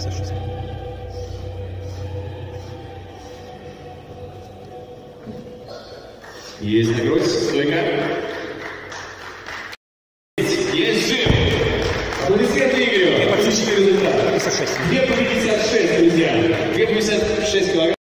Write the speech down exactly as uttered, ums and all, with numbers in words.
пятьдесят шесть. Есть грудь, стойка. Есть жим. Аплодисменты Игорю. Фактический результат. пятьдесят шесть. две по пятьдесят шесть, друзья. две по пятьдесят шесть килограмм.